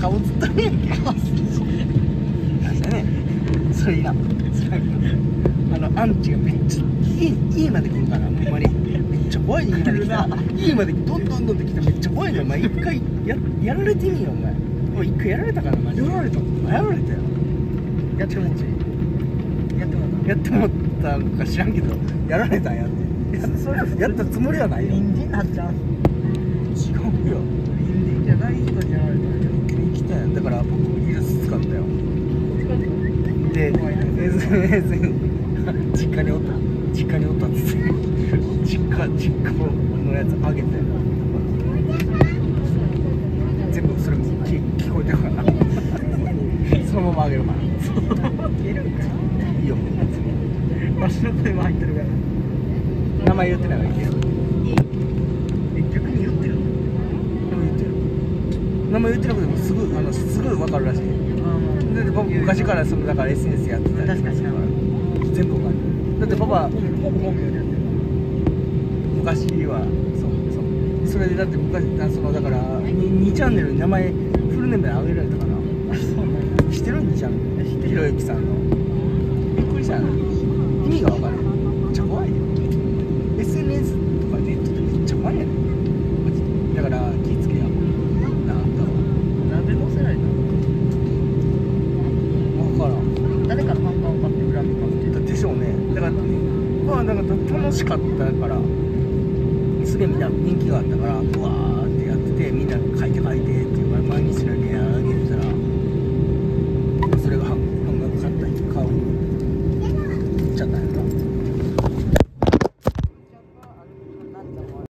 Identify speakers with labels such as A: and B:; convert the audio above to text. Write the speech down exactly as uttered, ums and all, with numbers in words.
A: 顔映ったねんけどなんだねそれいらんあのアンチがめっちゃ家家まで来るからほんまにめっちゃ怖い家まで来た家までどんどんどんって来ためっちゃ怖いのお前一回ややられてみよお前もう一回やられたからマジでやられたやられたよやってもうやってもうたやってもったんか知らんけどやられたんやってややったつもりはないよ
B: 隣人なっちゃう
A: 違うよ
B: 隣人じゃない人にやられたんや
A: 生きたやんだから僕イラス使ったよで エスエヌエス に実家におった実家におったっつって実家実家のやつあげて全部それも聞聞こえてるからそのままあげるから
B: いけるんか
A: いいよ
B: わしの声も入ってるから
A: 名前言ってないからいける
B: 逆に言ってる
A: 言ってる名前言ってなくてもすぐあのすぐ分かるらしいで僕昔からそのだから エスエヌエス やってたり
B: 確かに
A: 全部分かるだってパパ
B: ほぼ本名でやってる
A: 昔はそうそうそれでだって昔そのだから に, チャンネルに名前フルネームで上げられたから
B: あそうなんだ
A: 知ってるにチャンネルひろゆきさんのびっくりした意味が分かるめっちゃ怖いよ エスエヌエス とかネットってめっちゃ怖いやねんだから気ぃつけやなあんたは
B: なんで載せられたの
A: 分からん
B: 誰かの看板を買って恨み買って
A: でしょうねだからまあだから楽しかったからすげえみんな人気があったからうわー